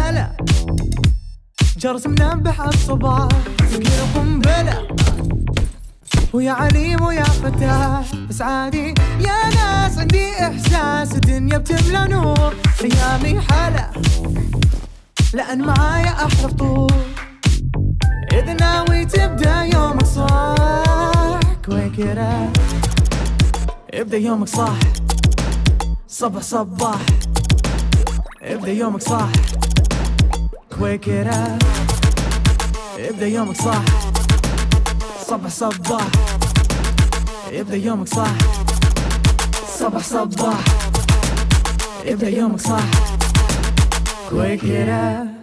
هلا جرس منبه الصباح ثقيل قنبلة ويا عليم ويا فتاة بس عادي يا ناس عندي إحساس الدنيا بتملى نور أيامي حلا لأن معايا أحلى فطور إذا ناوي تبدأ يومك صح كويكر أوتس ابدأ يومك صح صبح صباح ابدأ يومك صح كويكر أوتس ابدأ يومك صح صبح صباح ابدأ يومك صح صبح صباح ابدأ يومك صح كويكر أوتس